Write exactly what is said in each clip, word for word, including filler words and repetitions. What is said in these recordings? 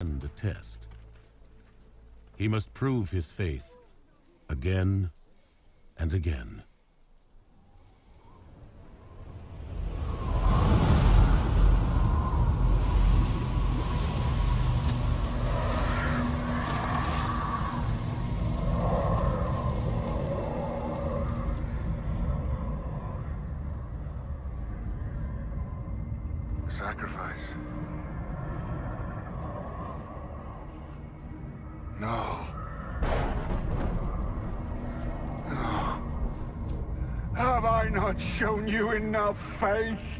stand the test. He must prove his faith again and again. Sacrifice. No. No. Have I not shown you enough faith?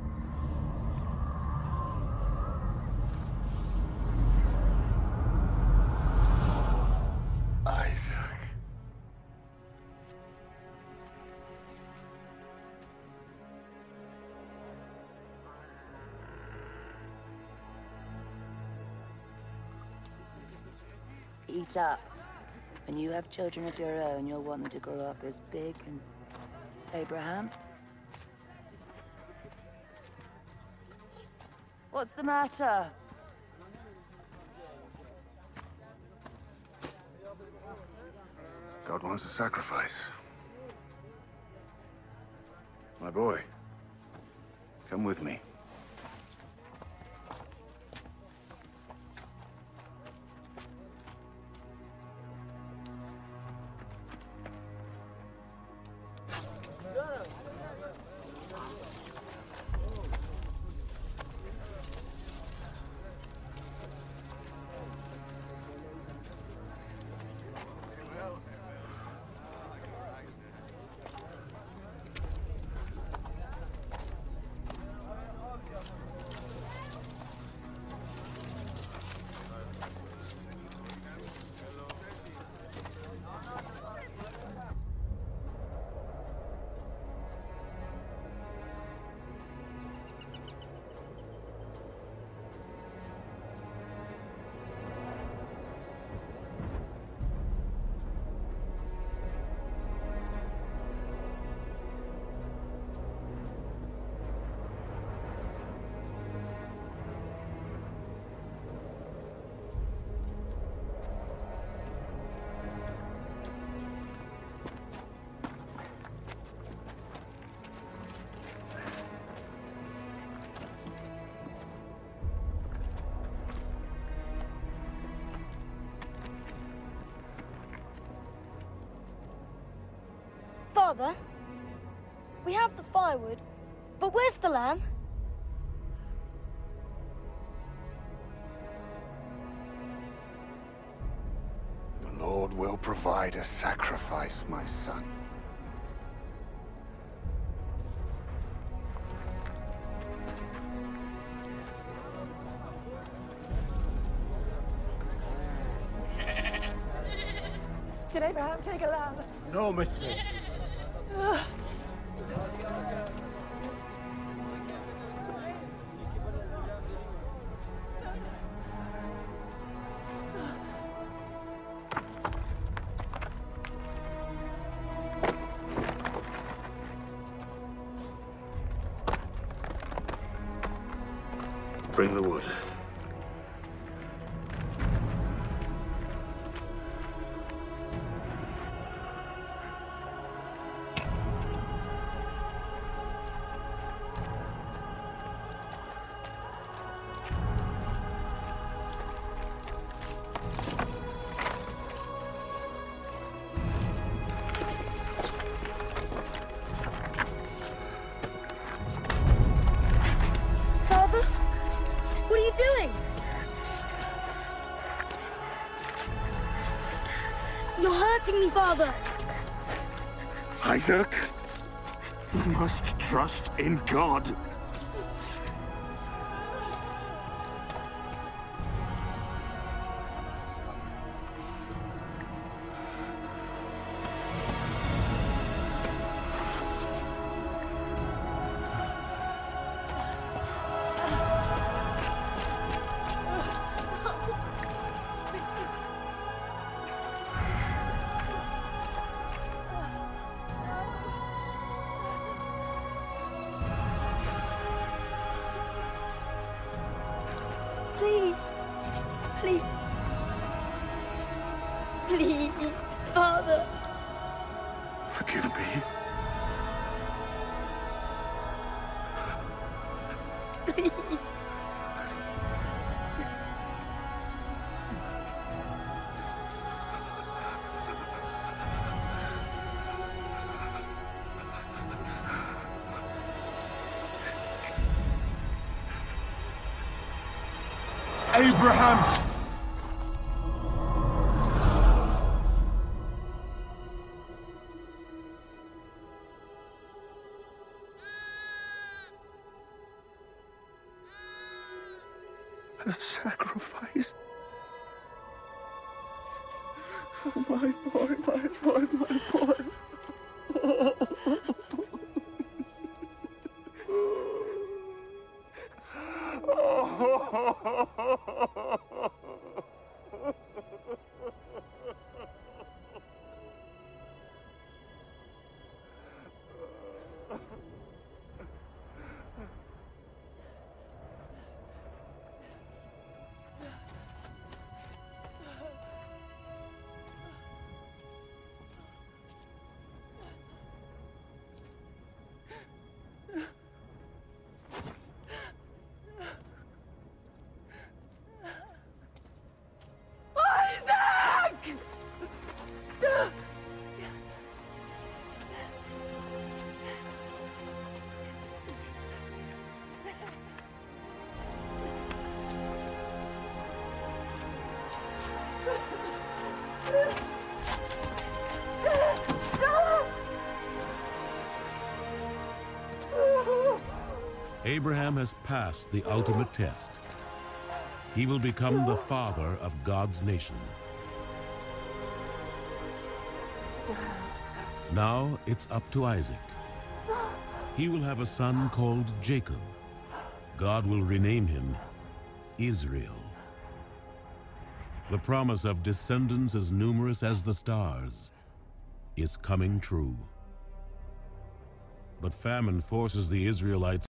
Isaac. Eat up. When you have children of your own, you'll want them to grow up as big and... Abraham? What's the matter? God wants a sacrifice. My boy, come with me. Father, we have the firewood, but where's the lamb? The Lord will provide a sacrifice, my son. Did Abraham take a lamb? No, mistress. Bring the wood. Me, Father! Isaac, you must trust in God. Please. Please, Father. Forgive me. Please. Abraham! A sacrifice? Oh, my boy, my boy, my boy. Abraham has passed the ultimate test. He will become the father of God's nation. Now it's up to Isaac. He will have a son called Jacob. God will rename him Israel. The promise of descendants as numerous as the stars is coming true. But famine forces the Israelites